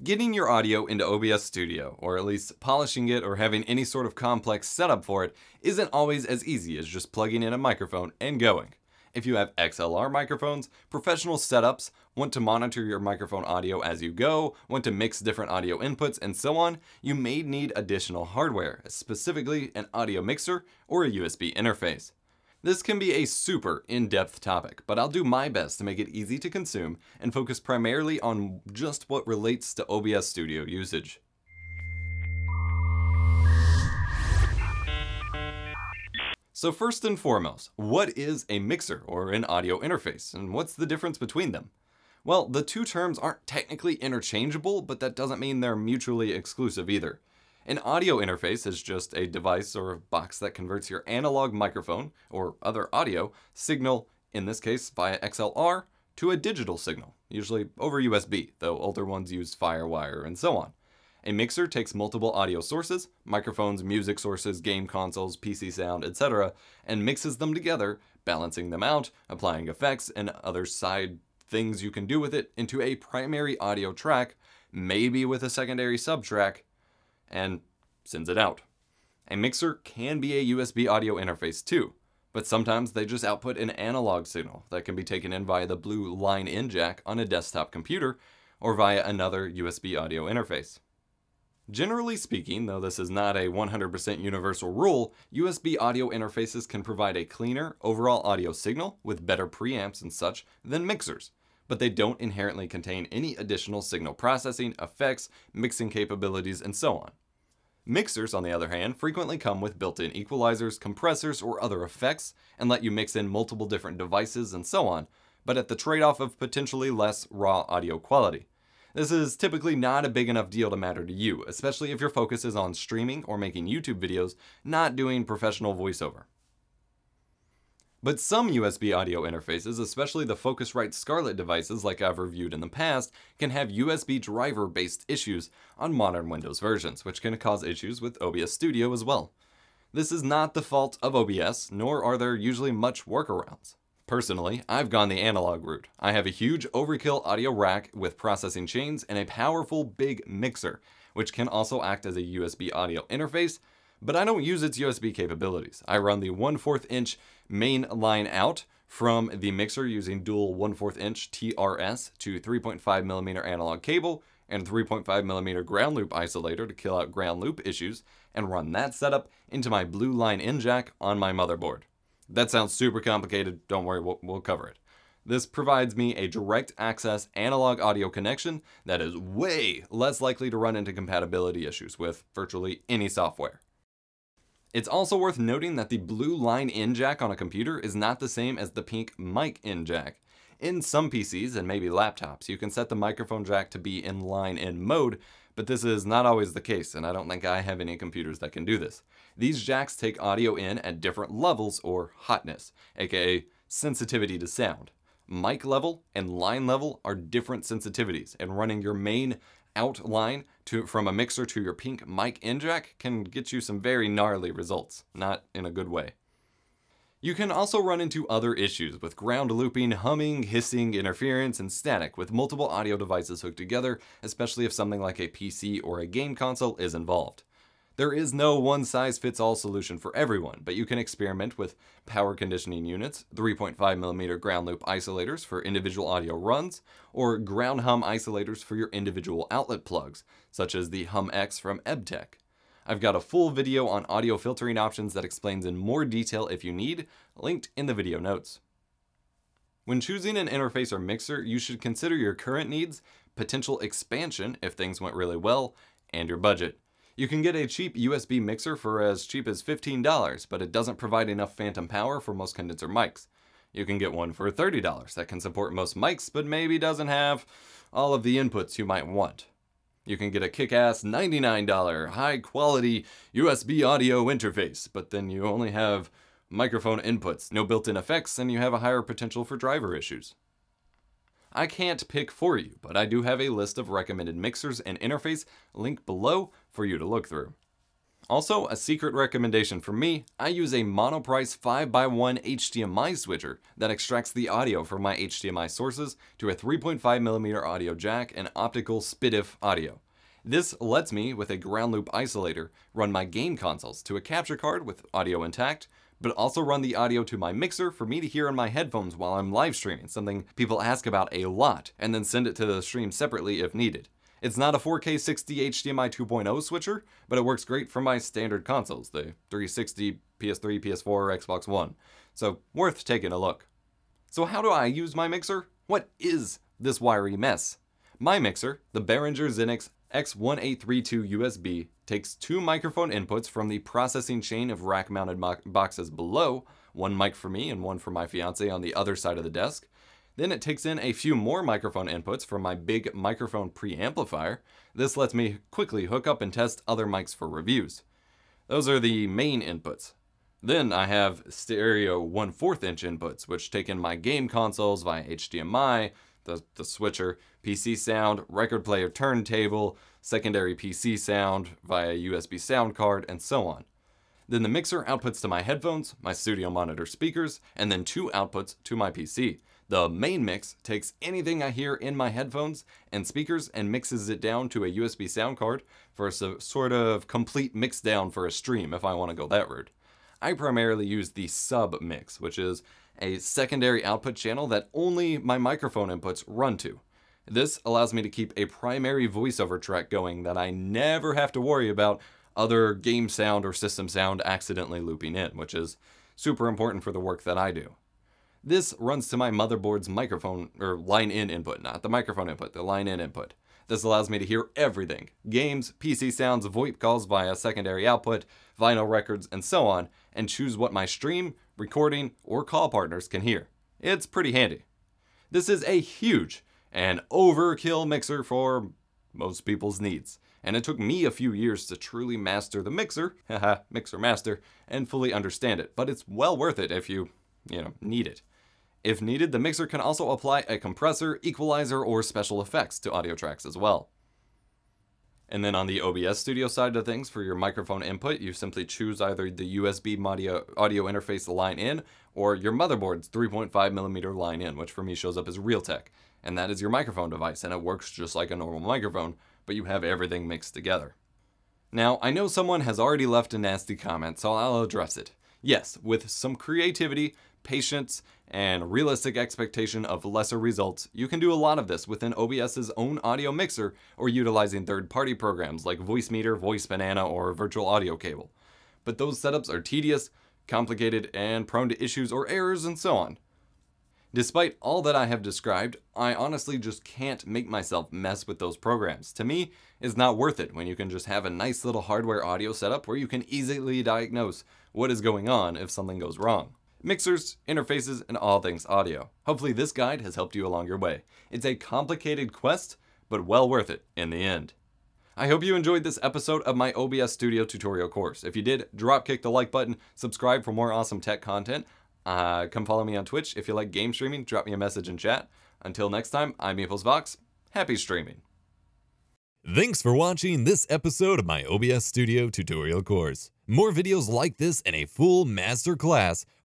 Getting your audio into OBS Studio, or at least polishing it or having any sort of complex setup for it, isn't always as easy as just plugging in a microphone and going. If you have XLR microphones, professional setups, want to monitor your microphone audio as you go, want to mix different audio inputs, and so on, you may need additional hardware, specifically an audio mixer or a USB interface. This can be a super in-depth topic, but I'll do my best to make it easy to consume and focus primarily on just what relates to OBS Studio usage. So first and foremost, what is a mixer or an audio interface, and what's the difference between them? Well, the two terms aren't technically interchangeable, but that doesn't mean they're mutually exclusive either. An audio interface is just a device or a box that converts your analog microphone, or other audio, signal, in this case via XLR, to a digital signal, usually over USB, though older ones use FireWire and so on. A mixer takes multiple audio sources, microphones, music sources, game consoles, PC sound, etc., and mixes them together, balancing them out, applying effects, and other side things you can do with it into a primary audio track, maybe with a secondary subtrack, and sends it out. A mixer can be a USB audio interface too, but sometimes they just output an analog signal that can be taken in via the blue line-in jack on a desktop computer or via another USB audio interface. Generally speaking, though this is not a 100% universal rule, USB audio interfaces can provide a cleaner overall audio signal with better preamps and such than mixers, but they don't inherently contain any additional signal processing, effects, mixing capabilities, and so on. Mixers, on the other hand, frequently come with built-in equalizers, compressors, or other effects, and let you mix in multiple different devices and so on, but at the trade-off of potentially less raw audio quality. This is typically not a big enough deal to matter to you, especially if your focus is on streaming or making YouTube videos, not doing professional voiceover. But some USB audio interfaces, especially the Focusrite Scarlett devices like I've reviewed in the past, can have USB driver-based issues on modern Windows versions, which can cause issues with OBS Studio as well. This is not the fault of OBS, nor are there usually much workarounds. Personally, I've gone the analog route. I have a huge overkill audio rack with processing chains and a powerful big mixer, which can also act as a USB audio interface, but I don't use its USB capabilities. I run the 1/4 inch main line out from the mixer using dual 1/4 inch TRS to 3.5mm analog cable and 3.5mm ground loop isolator to kill out ground loop issues, and run that setup into my blue line-in jack on my motherboard. That sounds super complicated, don't worry, we'll cover it. This provides me a direct access analog audio connection that is way less likely to run into compatibility issues with virtually any software. It's also worth noting that the blue line-in jack on a computer is not the same as the pink mic-in jack. In some PCs and maybe laptops, you can set the microphone jack to be in line-in mode, but this is not always the case, and I don't think I have any computers that can do this. These jacks take audio in at different levels or hotness, aka sensitivity to sound. Mic level and line level are different sensitivities, and running your main out line from a mixer to your pink mic-in jack can get you some very gnarly results, not in a good way. You can also run into other issues with ground looping, humming, hissing, interference, and static with multiple audio devices hooked together, especially if something like a PC or a game console is involved. There is no one-size-fits-all solution for everyone, but you can experiment with power conditioning units, 3.5mm ground loop isolators for individual audio runs, or ground hum isolators for your individual outlet plugs, such as the Hum X from EBTech. I've got a full video on audio filtering options that explains in more detail if you need, linked in the video notes. When choosing an interface or mixer, you should consider your current needs, potential expansion if things went really well, and your budget. You can get a cheap USB mixer for as cheap as $15, but it doesn't provide enough phantom power for most condenser mics. You can get one for $30 that can support most mics, but maybe doesn't have all of the inputs you might want. You can get a kick-ass $99 high-quality USB audio interface, but then you only have microphone inputs, no built-in effects, and you have a higher potential for driver issues. I can't pick for you, but I do have a list of recommended mixers and interface linked below for you to look through. Also, a secret recommendation from me, I use a monoprice 5x1 HDMI switcher that extracts the audio from my HDMI sources to a 3.5mm audio jack and optical SPDIF audio. This lets me, with a ground loop isolator, run my game consoles to a capture card with audio intact, but also run the audio to my mixer for me to hear in my headphones while I'm live streaming, something people ask about a lot, and then send it to the stream separately if needed. It's not a 4K 60 HDMI 2.0 switcher, but it works great for my standard consoles, the 360, PS3, PS4, Xbox One, so worth taking a look. So how do I use my mixer? What is this wiry mess? My mixer, the Behringer Zenix X1832 USB, takes two microphone inputs from the processing chain of rack-mounted boxes below, one mic for me and one for my fiance on the other side of the desk. Then it takes in a few more microphone inputs from my big microphone preamplifier. This lets me quickly hook up and test other mics for reviews. Those are the main inputs. Then I have stereo 1/4 inch inputs, which take in my game consoles via HDMI, the switcher, PC sound, record player turntable, secondary PC sound via USB sound card, and so on. Then the mixer outputs to my headphones, my studio monitor speakers, and then two outputs to my PC. The main mix takes anything I hear in my headphones and speakers and mixes it down to a USB sound card for a sort of complete mix down for a stream if I want to go that route. I primarily use the sub mix, which is a secondary output channel that only my microphone inputs run to. This allows me to keep a primary voiceover track going that I never have to worry about other game sound or system sound accidentally looping in, which is super important for the work that I do. This runs to my motherboard's microphone, or line-in input, not the microphone input, the line-in input. This allows me to hear everything: games, PC sounds, VoIP calls via secondary output, vinyl records, and so on, and choose what my stream, recording, or call partners can hear. It's pretty handy. This is a huge and overkill mixer for most people's needs, and it took me a few years to truly master the mixer, haha, mixer master, and fully understand it, but it's well worth it if you need it. If needed, the mixer can also apply a compressor, equalizer, or special effects to audio tracks as well. And then on the OBS Studio side of things, for your microphone input, you simply choose either the USB audio interface line in or your motherboard's 3.5mm line in, which for me shows up as Realtek. And that is your microphone device, and it works just like a normal microphone, but you have everything mixed together. Now, I know someone has already left a nasty comment, so I'll address it. Yes, with some creativity, patience, and realistic expectation of lesser results, you can do a lot of this within OBS's own audio mixer or utilizing third-party programs like Voicemeeter, Voice Banana, or Virtual Audio Cable. But those setups are tedious, complicated, and prone to issues or errors, and so on. Despite all that I have described, I honestly just can't make myself mess with those programs. To me, it's not worth it when you can just have a nice little hardware audio setup where you can easily diagnose what is going on if something goes wrong. Mixers, interfaces, and all things audio. Hopefully this guide has helped you along your way. It's a complicated quest, but well worth it in the end. I hope you enjoyed this episode of my OBS Studio tutorial course. If you did, dropkick the like button, subscribe for more awesome tech content. Come follow me on Twitch. If you like game streaming, drop me a message in chat. Until next time, I'm EposVox. Happy streaming. Thanks for watching this episode of my OBS Studio tutorial course. More videos like this and a full master class